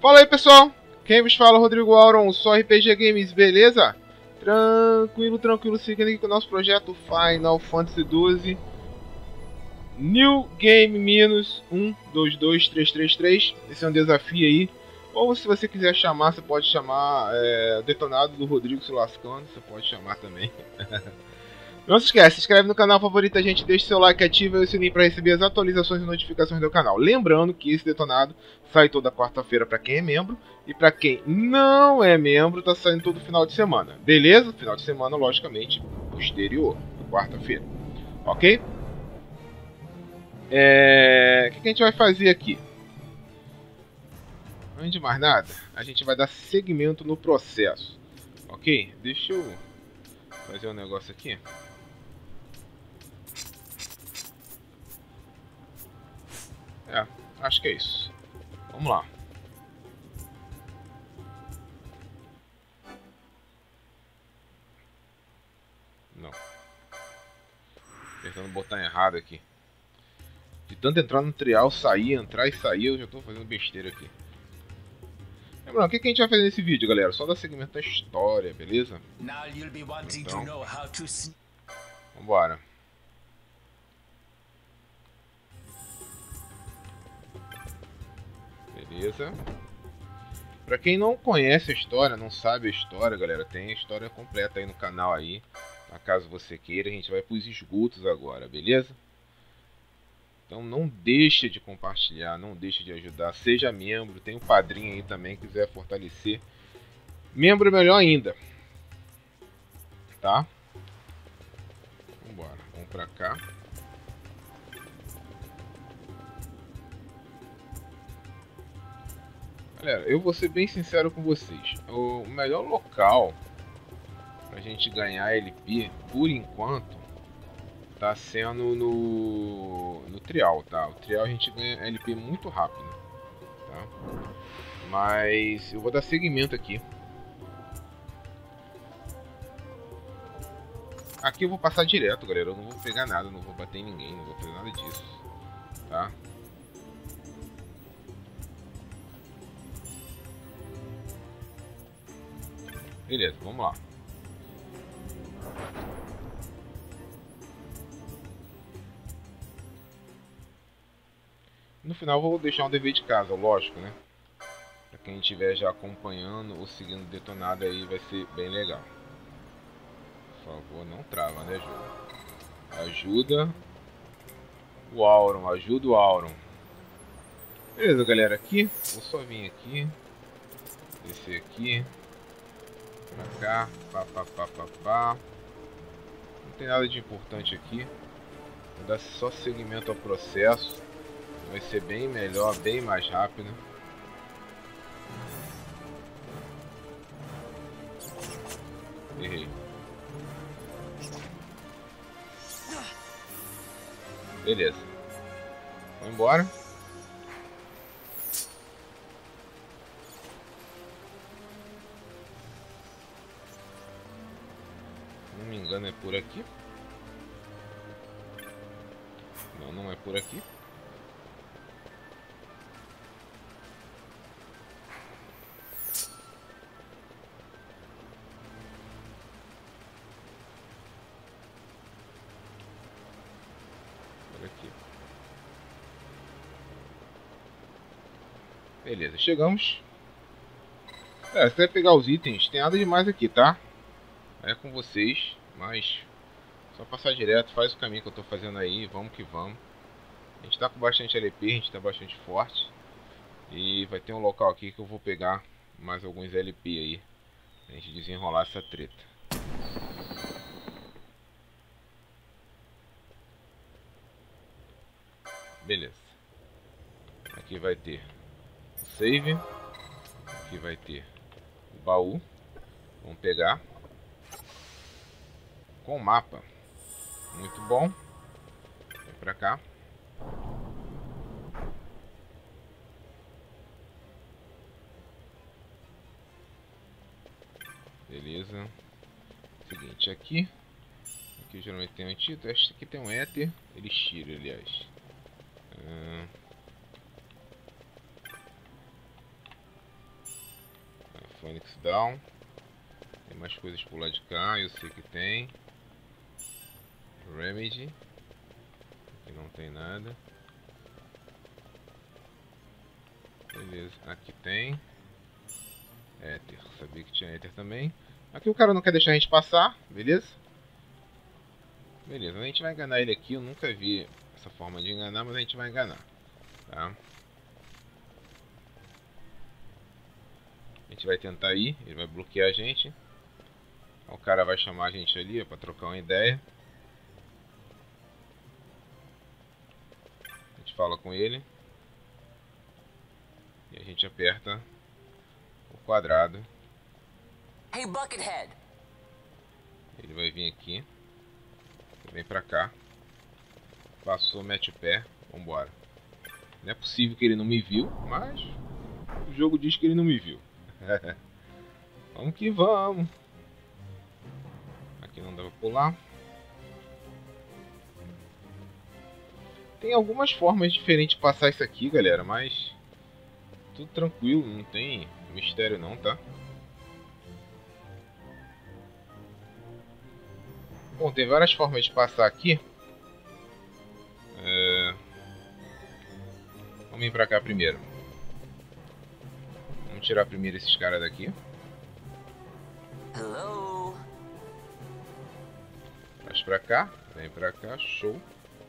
Fala aí, pessoal, quem vos fala é o Rodrigo Auron, só RPG Games, beleza? Tranquilo, seguindo aqui com o nosso projeto Final Fantasy XII New Game -122333. Esse é um desafio aí, ou se você quiser chamar, você pode chamar Detonado do Rodrigo se lascando, você pode chamar também. Não se esquece, se inscreve no canal favorito, a gente deixa seu like, ativa o sininho para receber as atualizações e notificações do canal. Lembrando que esse Detonado sai toda quarta-feira para quem é membro, e para quem não é membro, tá saindo todo final de semana. Beleza? Final de semana, logicamente, posterior, quarta-feira. Ok? O que a gente vai fazer aqui? Antes de mais nada, a gente vai dar seguimento no processo. Ok? Deixa eu fazer um negócio aqui. Acho que é isso. Vamos lá. Não. Tentando botar errado aqui. De tanto entrar no trial, sair, entrar e sair, eu já tô fazendo besteira aqui. Lembrando, o que a gente vai fazer nesse vídeo, galera? Só dar seguimento à história, beleza? Então, vambora. Beleza. Pra quem não conhece a história, não sabe a história, galera, tem a história completa aí no canal aí. Caso você queira, a gente vai pros esgotos agora, beleza? Então não deixa de compartilhar, não deixa de ajudar, seja membro, tem um padrinho aí também, quiser fortalecer. Membro é melhor ainda, tá? Vambora, vamos pra cá. Galera, eu vou ser bem sincero com vocês. O melhor local pra gente ganhar LP, por enquanto, tá sendo no trial, tá? O trial a gente ganha LP muito rápido, tá? Mas eu vou dar seguimento aqui. Aqui eu vou passar direto, galera. Eu não vou pegar nada, não vou bater em ninguém, não vou fazer nada disso, tá? Beleza, vamos lá. No final eu vou deixar um dever de casa, lógico, né? Pra quem estiver já acompanhando ou seguindo o Detonado aí, vai ser bem legal. Por favor, não trava, né, ajuda? Ajuda o Auron, ajuda o Auron. Beleza, galera, aqui, vou só vir aqui, descer aqui, pra cá, pá. Não tem nada de importante aqui, vou dar só seguimento ao processo, vai ser bem melhor, bem mais rápido. Errei. Beleza, vamos embora. Não me engano, é por aqui. Não, não é por aqui. Por aqui. Beleza, chegamos. Você vai pegar os itens, tem nada demais aqui, tá? É com vocês, mas só passar direto, faz o caminho que eu tô fazendo aí, vamos que vamos. A gente tá com bastante LP, a gente tá bastante forte. E vai ter um local aqui que eu vou pegar mais alguns LP aí, pra gente desenrolar essa treta. Beleza. Aqui vai ter o save. Aqui vai ter o baú. Vamos pegar. Com o mapa. Muito bom. Vem pra cá. Beleza. Seguinte, aqui geralmente tem um antídoto. Este aqui tem um éter. Elixir, aliás. Phoenix Down. Tem mais coisas por lá de cá, eu sei que tem. Remedy. Aqui não tem nada. Beleza, aqui tem Ether, sabia que tinha Ether também. Aqui o cara não quer deixar a gente passar, beleza? Beleza, a gente vai enganar ele aqui, eu nunca vi essa forma de enganar, mas a gente vai enganar, tá? A gente vai tentar ir, ele vai bloquear a gente. O cara vai chamar a gente ali para trocar uma ideia. A gente fala com ele. E a gente aperta o quadrado. Hey, Buckethead. Ele vai vir aqui. Vem pra cá. Passou, mete o pé. Vambora. Não é possível que ele não me viu, mas o jogo diz que ele não me viu. Vamos que vamos. Aqui não dá pra pular. Tem algumas formas diferentes de passar isso aqui, galera, mas tudo tranquilo, não tem mistério não, tá? Bom, tem várias formas de passar aqui. Vamos vir pra cá primeiro. Vamos tirar primeiro esses caras daqui. Hello. Traz pra cá, vem pra cá, show.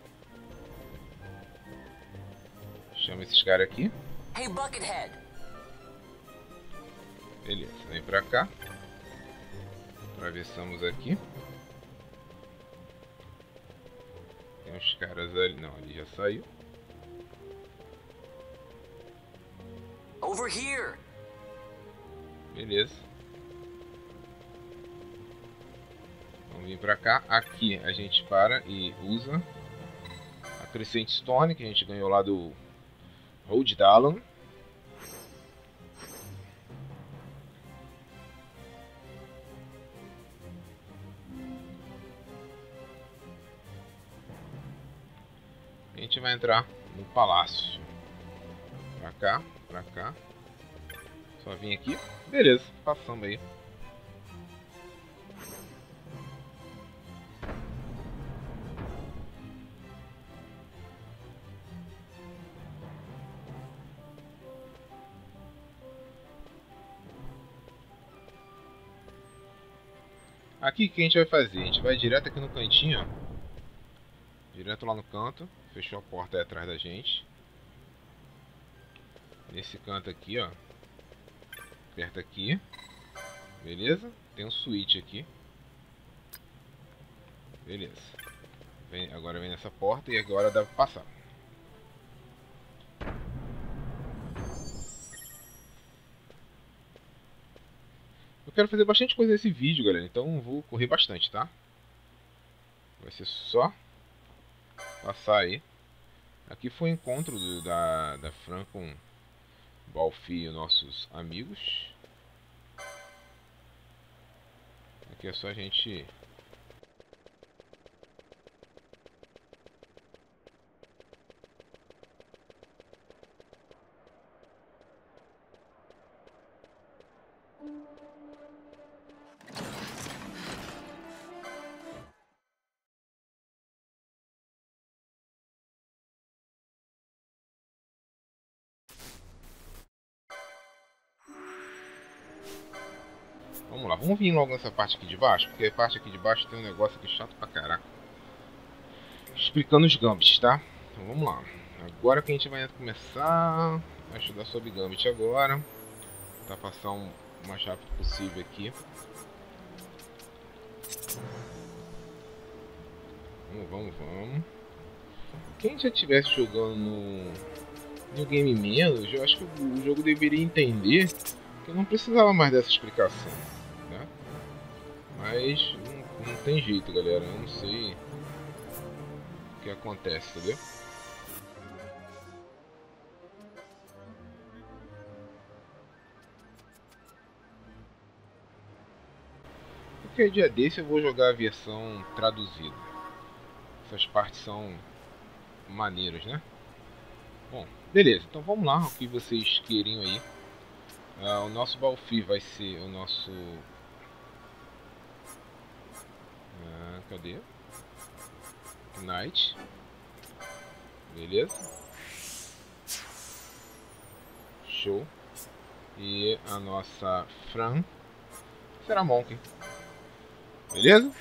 Chama esses caras aqui. Hey, Buckethead. Beleza, vem pra cá. Atravessamos aqui. Tem uns caras ali. Não, ali já saiu. Over here. Beleza. Vamos vir pra cá. Aqui a gente para e usa a Crescent Stone que a gente ganhou lá do Road Dallon. A gente vai entrar no palácio. Pra cá, pra cá. Só vim aqui. Beleza, passamos aí. Aqui o que a gente vai fazer? A gente vai direto aqui no cantinho, ó. Direto lá no canto. Fechou a porta aí atrás da gente. Nesse canto aqui, ó. Aperta aqui. Beleza? Tem um switch aqui. Beleza. Agora vem nessa porta e agora dá pra passar. Eu quero fazer bastante coisa nesse vídeo, galera. Então vou correr bastante, tá? Vai ser só passar aí. Aqui foi o encontro da Fran com Balfi e nossos amigos. Aqui é só a gente... Vamos lá, vamos vir logo nessa parte aqui de baixo, porque a parte aqui de baixo tem um negócio aqui chato pra caraca. Explicando os gambits, tá? Então vamos lá. Agora que a gente vai começar a estudar sobre gambit agora. Tentar passar o mais rápido possível aqui. Vamos. Quem já estivesse jogando no Game Menos, eu acho que o jogo deveria entender que eu não precisava mais dessa explicação, né? Mas não tem jeito, galera. Eu não sei o que acontece, entendeu? Porque dia desse eu vou jogar a versão traduzida. Essas partes são maneiras, né? Bom, beleza. Então vamos lá. O que vocês queriam aí? O nosso Balfi vai ser o nosso... cadê? Knight. Beleza? Show. E a nossa Fran será Monk. Beleza?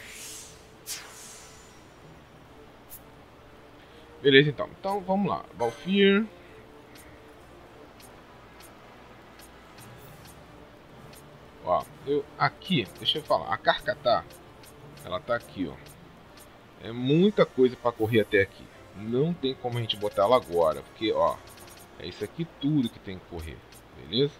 Beleza, então. Então vamos lá. Balfir. Ó, aqui, deixa eu falar. A Carcatá, ela tá aqui, ó. É muita coisa para correr até aqui. Não tem como a gente botar ela agora, porque, ó, é isso aqui tudo que tem que correr. Beleza?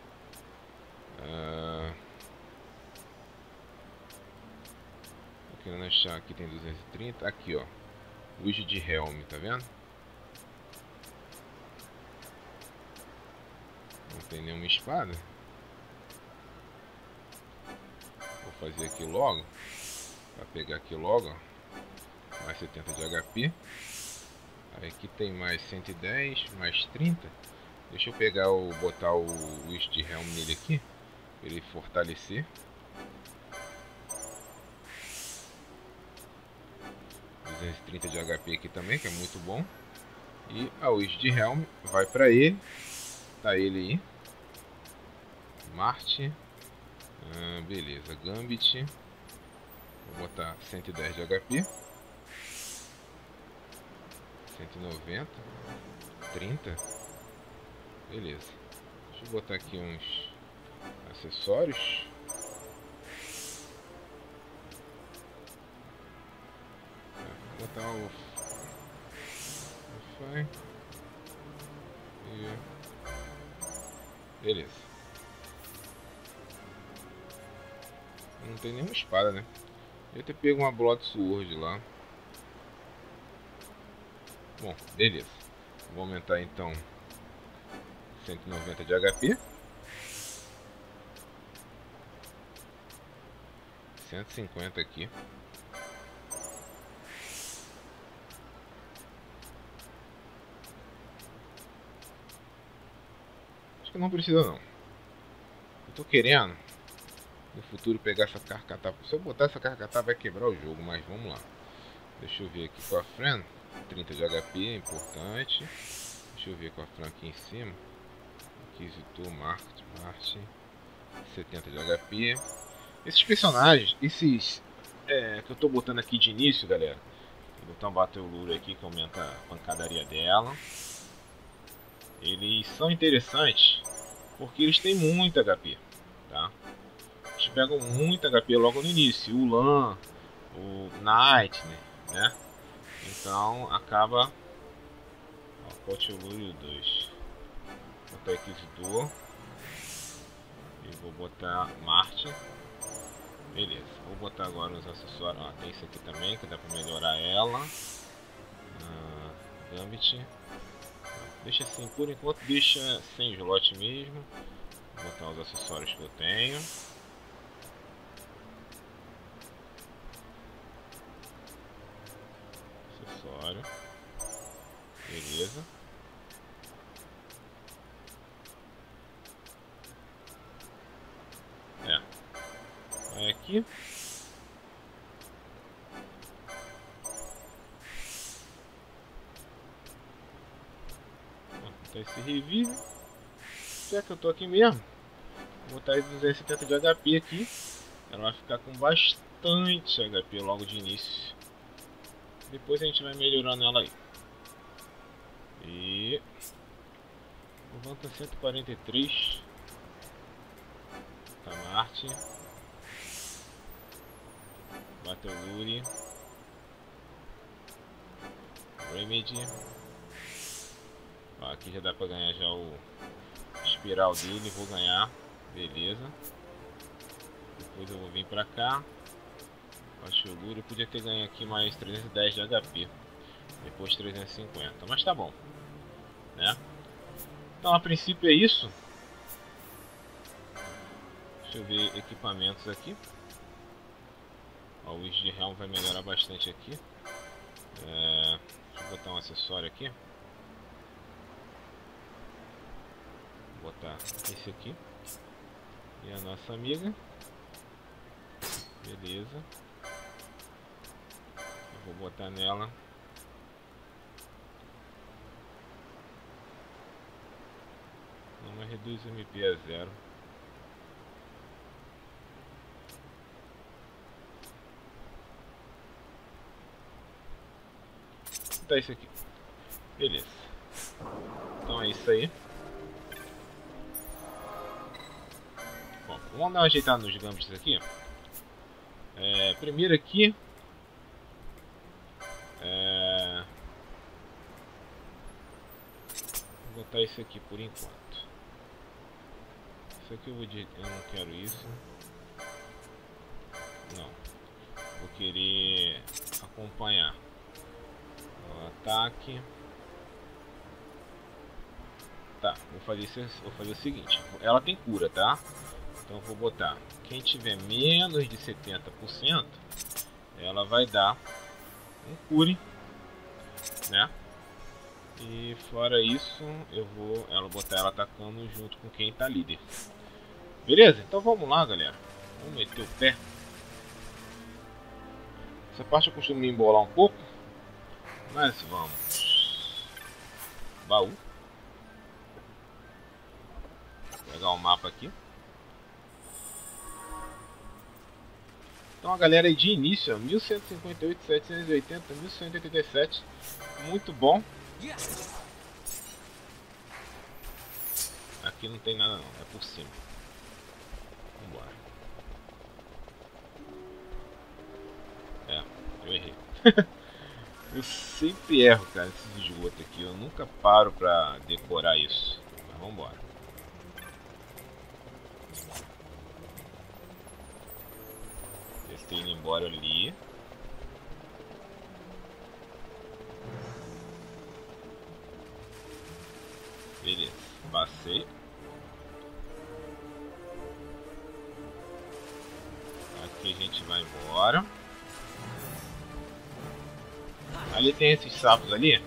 Tô querendo achar aqui, tem 230. Aqui, ó. Wish de Helm, tá vendo? Não tem nenhuma espada. Vou fazer aqui logo. Pra pegar aqui logo, ó. Mais 70 de HP. Aí aqui tem mais 110, mais 30. Deixa eu pegar botar o Wish de Helm nele aqui. Pra ele fortalecer. 230 de HP aqui também, que é muito bom. E a Wish de Helm vai pra ele. Tá ele aí. Marte. Beleza, Gambit. Vou botar 110 de HP. 190. 30. Beleza. Deixa eu botar aqui uns acessórios. Vou botar o Fine. E... beleza. Não tem nenhuma espada, né? Eu até pego uma Blood Sword lá. Bom, beleza. Vou aumentar então 190 de HP. 150 aqui. Acho que não precisa não. Eu tô querendo no futuro pegar essa Carcatá. Se eu botar essa Carcatá vai quebrar o jogo, mas vamos lá. Deixa eu ver aqui com a Fran. 30 de HP é importante. Deixa eu ver com a Fran aqui em cima. Inquisitor, Marte. 70 de HP. Esses personagens, esses que eu tô botando aqui de início, galera. Vou botar um Battle Lure aqui que aumenta a pancadaria dela. Eles são interessantes porque eles têm muito HP, tá? Eles pegam muito HP logo no início. O Lan, o Knight, né? Então acaba. Ó, Battle Lure 2. Vou botar Inquisidor. E vou botar Marte. Beleza, vou botar agora os acessórios. Ó, tem isso aqui também que dá pra melhorar ela. Gambit. Deixa assim, por enquanto deixa sem slot mesmo. Vou botar os acessórios que eu tenho. Acessório. Beleza. Vai aqui. Vou botar esse revive. Já que eu tô aqui mesmo, vou botar aí 270 de HP aqui. Ela vai ficar com bastante HP logo de início. Depois a gente vai melhorando ela aí. E levanta 143. Tá, Marte. Battle Lure. Remedy. Ó, aqui já dá pra ganhar já o espiral dele. Vou ganhar. Beleza. Depois eu vou vir pra cá. Battle Lure. Podia ter ganho aqui mais 310 de HP. Depois 350. Mas tá bom, né? Então a princípio é isso. Deixa eu ver equipamentos aqui. Ó, o Wish de Helm vai melhorar bastante aqui. Deixa eu botar um acessório aqui. Vou botar esse aqui. E a nossa amiga. Beleza. Eu vou botar nela. Não reduz o MP a 0. Tá isso aqui. Beleza. Então é isso aí. Bom, vamos dar uma ajeitada nos gambits aqui. Primeiro aqui. Vou botar isso aqui por enquanto. Isso aqui eu não quero isso. Não. Vou querer acompanhar o ataque. Tá, vou fazer o seguinte. Ela tem cura, tá? Então eu vou botar. Quem tiver menos de 70%, ela vai dar um cure, né? E fora isso, eu vou botar ela atacando junto com quem tá líder. Beleza? Então vamos lá, galera. Vamos meter o pé. Essa parte eu costumo me embolar um pouco, mas vamos. Baú. Vou pegar o mapa aqui. Então a galera aí de início, 1158, 780, 1187. Muito bom. Aqui não tem nada não, é por cima. Vambora. Eu errei. Eu sempre erro, cara, esses esgotos aqui. Eu nunca paro pra decorar isso. Mas vambora. Testei indo embora ali. Beleza, passei. Aqui a gente vai embora. Ali tem esses sapos ali.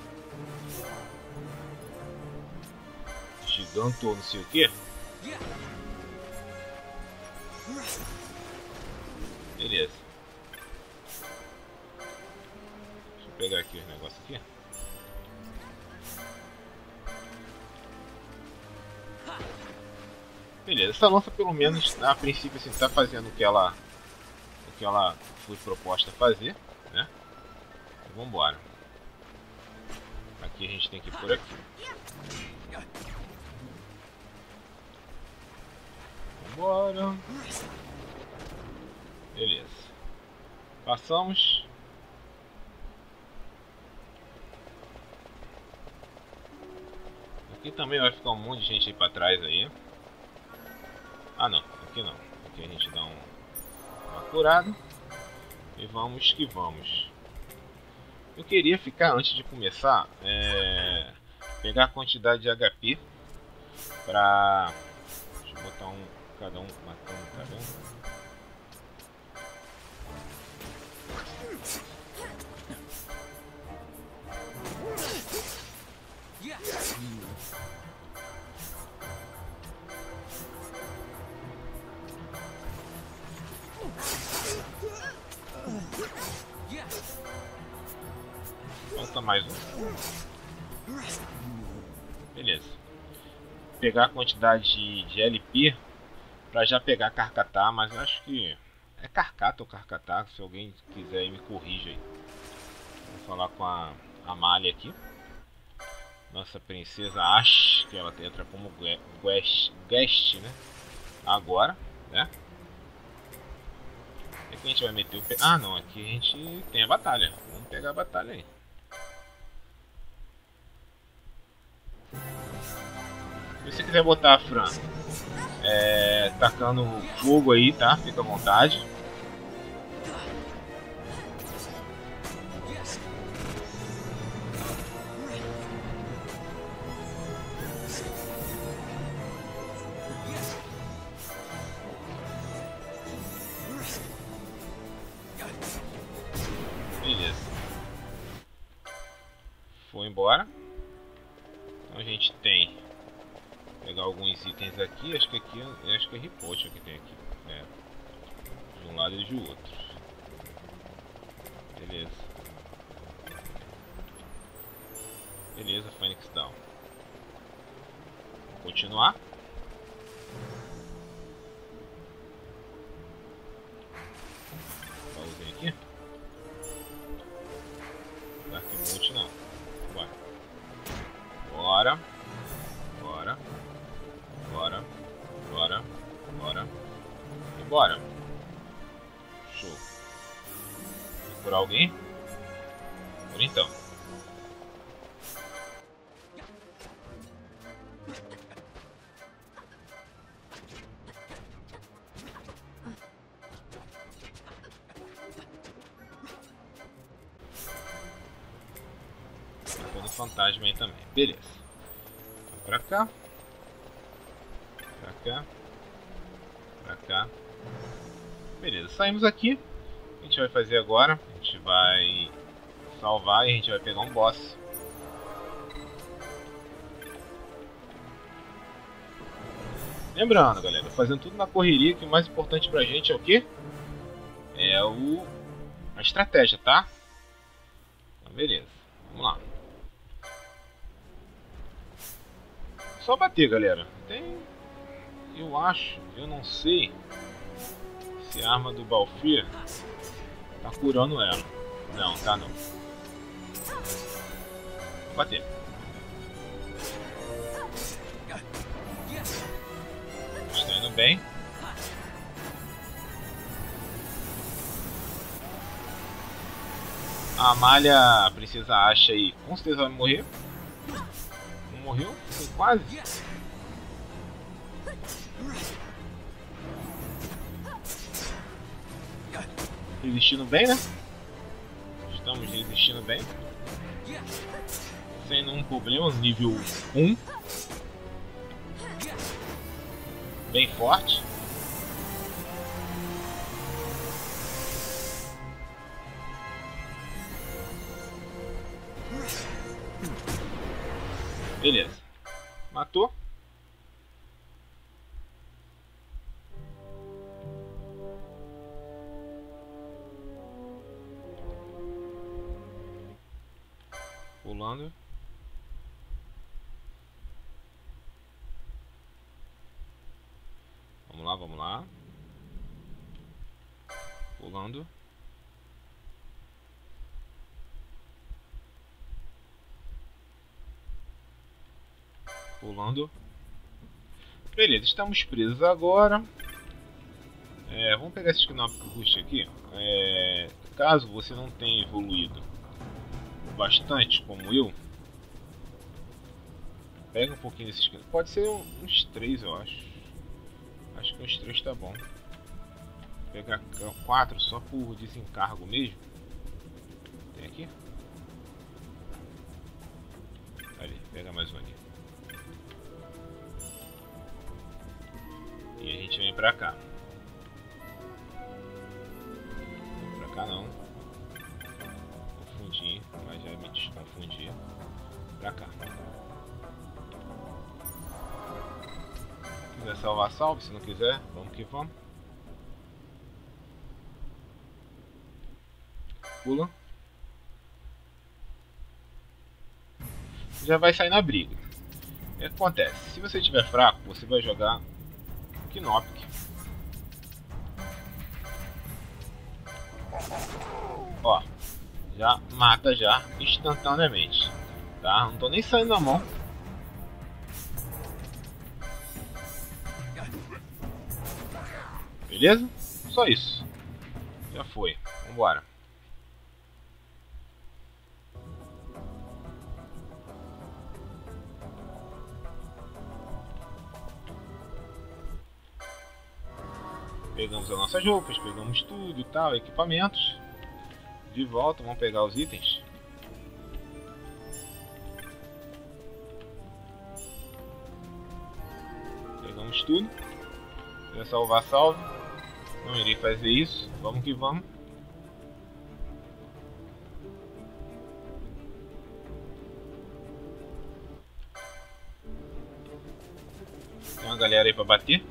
Giganto ou não sei o que. Beleza. Deixa eu pegar aqui os negócios aqui. Beleza, essa lança pelo menos a princípio assim, tá fazendo o que ela foi proposta a fazer, né? Então, vamos embora. Aqui a gente tem que ir por aqui. Vambora. Beleza. Passamos. Aqui também vai ficar um monte de gente aí pra trás aí. Ah não, aqui não. Aqui a gente dá uma curada. E vamos que vamos. Eu queria ficar antes de começar. Pegar a quantidade de HP. Pra... Deixa eu botar cada um matando cada um. Falta mais um. Beleza. Pegar a quantidade de LP pra já pegar Carcatá, mas eu acho que é Carcata ou Carcatá, se alguém quiser me corrija aí. Vou falar com a Amália aqui. Nossa princesa Ash, que ela entra como guest, né? Agora, né? Aqui a gente vai meter o pé. Ah não, aqui a gente tem a batalha. Vamos pegar a batalha aí. Se você quiser botar a Fran tacando fogo aí, tá? Fica à vontade. Beleza. Foi embora. Então a gente tem Pegar alguns itens aqui. Acho que é riposte que tem aqui. É. De um lado e de outro. Beleza. Beleza, Phoenix Down. Vou continuar. Pauzinho aqui. Dark Mode não. Bora. Bora. Bora. Bora. Bora. Bora. E bora. Show. Vou curar alguém? Por então. Fantasma aí também, beleza. Pra cá, pra cá, pra cá. Beleza, saímos aqui. O que a gente vai fazer agora? A gente vai salvar e a gente vai pegar um boss. Lembrando, galera, fazendo tudo na correria, que o mais importante pra gente é o que? É a estratégia, tá? Então, beleza, vamos lá. Só bater, galera. Eu acho, eu não sei se a arma do Balfir tá curando ela. Não, tá não. Vou bater. Está indo bem. A malha princesa Asha aí com certeza vai morrer. Morreu? Foi quase. Resistindo bem, né? Estamos resistindo bem. Sem nenhum problema. Nível 1. Bem forte. Beleza. Matou. Pulando. Vamos lá, vamos lá. Pulando. Pulando. Beleza, estamos presos agora. Vamos pegar esse Knop Rush aqui. Caso você não tenha evoluído bastante como eu, pega um pouquinho desses. Pode ser uns 3, eu acho. Acho que uns 3 tá bom. Vou pegar 4 só por desencargo mesmo. Tem aqui? Ali, pega mais um ali. E a gente vem pra cá. Pra cá não. Confundi, mas já me desconfundi. Pra cá. Se quiser salvar, salve. Se não quiser, vamos que vamos. Pula. Já vai sair na briga. O que acontece? Se você estiver fraco, você vai jogar Knopic. Ó, já mata já instantaneamente, tá? Não tô nem saindo na mão. Beleza? Só isso. Já foi. Vambora. Pegamos as nossas roupas, pegamos tudo e tal, equipamentos. De volta, vamos pegar os itens. Pegamos tudo. Quer salvar, salve. Não irei fazer isso. Vamos que vamos. galera aí pra bater.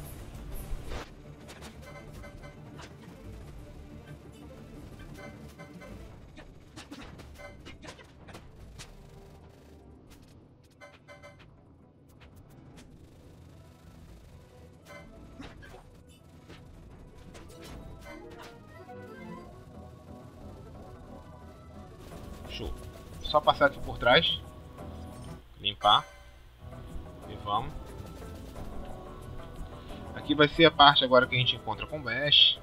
Show. Só passar aqui por trás. Limpar. E vamos. Aqui vai ser a parte agora que a gente encontra com o Bash.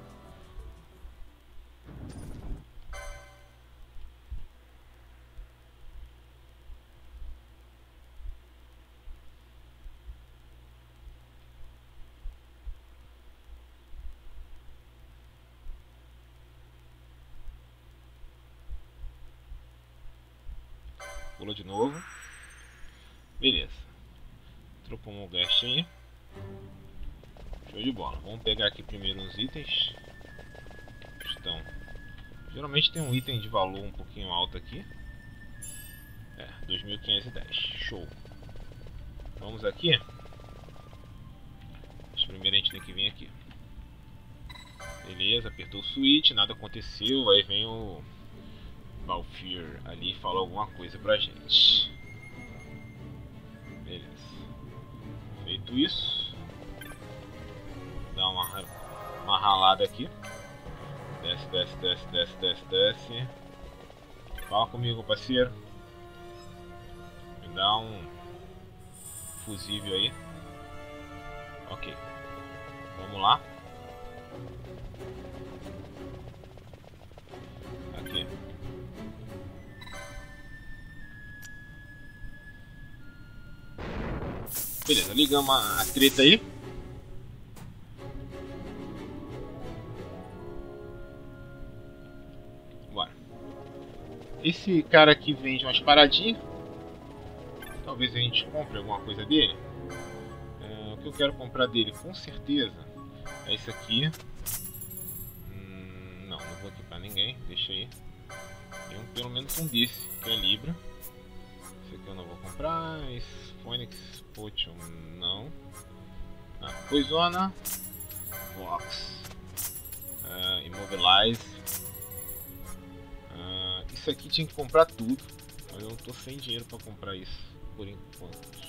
Pula de novo. Beleza. Tropamos o Guest aí. Show de bola. Vamos pegar aqui primeiro uns itens. Geralmente tem um item de valor um pouquinho alto aqui. 2.510. Show. Vamos aqui. Mas primeiro a gente tem que vir aqui. Beleza, apertou o switch, nada aconteceu. Aí vem o Balfir ali e fala alguma coisa pra gente. Beleza. Feito isso, dá uma ralada aqui. Desce, desce, desce, desce, desce, desce. Fala comigo, parceiro. Me dá um fusível aí. Ok. Vamos lá. Aqui. Beleza, ligamos a treta aí. Bora. Esse cara aqui vende umas paradinhas. Talvez a gente compre alguma coisa dele. O que eu quero comprar dele com certeza é esse aqui. Não vou equipar ninguém, deixa aí. Tem pelo menos um desse, que é Libra. Esse aqui eu não vou comprar. Esse Phoenix Potion não. Poisona. Vox. Immobilize. Isso aqui tinha que comprar tudo. Mas eu não tô sem dinheiro para comprar isso por enquanto.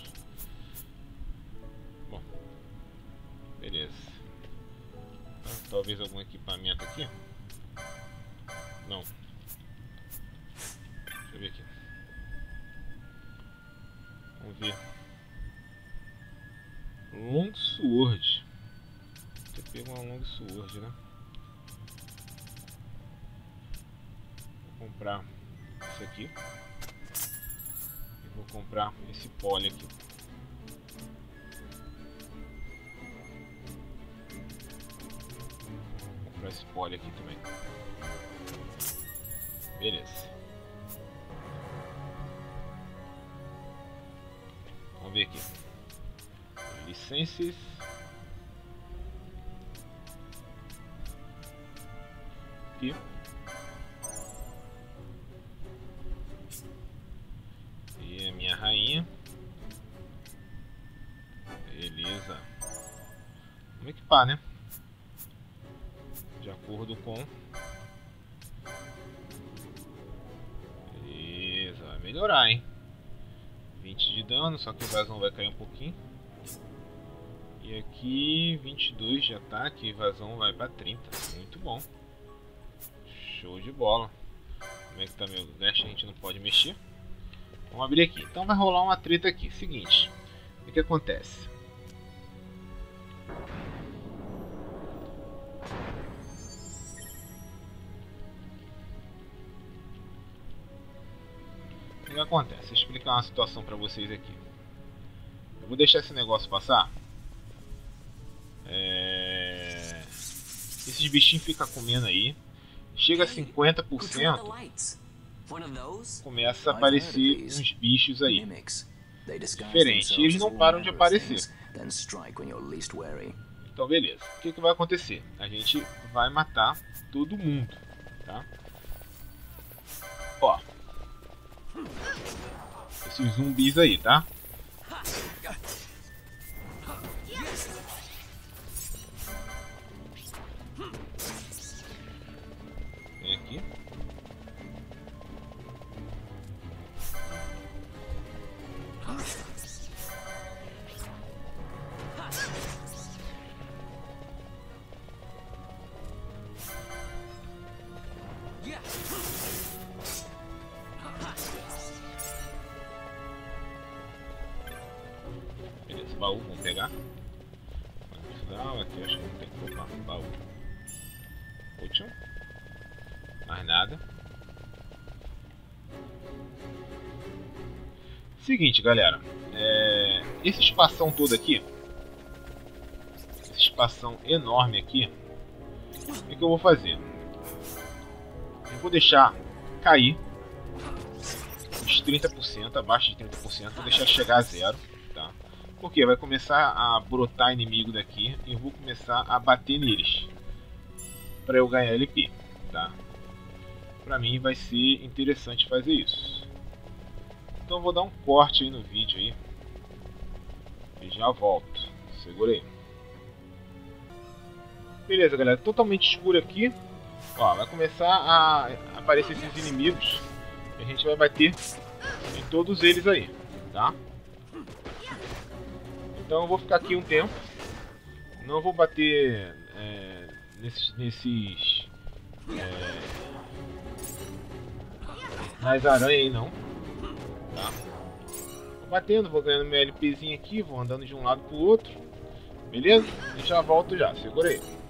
Bom, beleza. Talvez algum equipamento aqui. Não. Deixa eu ver aqui. Vamos ver. Long Sword. Eu pego uma Long Sword, né? Vou comprar isso aqui. E vou comprar esse poly aqui. Vou comprar esse poly aqui também. Beleza. Vamos ver aqui. Licenças. Aqui. E a minha rainha. Beleza. Vamos equipar, né? De acordo com... Beleza. Vai melhorar, hein? 20 de dano, só que o evasão vai cair um pouquinho. E aqui 22 de ataque, evasão vai para 30. Muito bom. Show de bola. Como é que tá meu dash? A gente não pode mexer. Vamos abrir aqui. Então vai rolar uma treta aqui. Seguinte. O que acontece? O que acontece? Vou explicar uma situação para vocês aqui. Eu vou deixar esse negócio passar. Esses bichinhos ficam comendo aí. Chega a 50%. Começa a aparecer uns bichos aí. Diferente. E eles não param de aparecer. Então beleza. O que vai acontecer? A gente vai matar todo mundo. Tá? Ó. Esses zumbis aí, tá? pegar. Não, aqui acho que não tem que colocar baú. Último. Mais nada. Seguinte, galera. Esse espação todo aqui. Esse espação enorme aqui. O que eu vou fazer? Eu vou deixar cair uns 30%, abaixo de 30%. Vou deixar chegar a zero. Tá? Porque vai começar a brotar inimigo daqui. E eu vou começar a bater neles. Para eu ganhar LP. Tá? Para mim vai ser interessante fazer isso. Então eu vou dar um corte aí no vídeo aí. E já volto. Segurei. Beleza, galera. Totalmente escuro aqui. Ó, vai começar a aparecer esses inimigos. E a gente vai bater em todos eles aí. Tá? Então eu vou ficar aqui um tempo. Não vou bater nas aranhas aí não. Tá? Vou batendo, vou ganhando meu LPzinho aqui, vou andando de um lado pro outro. Beleza? E já volto já, segura aí.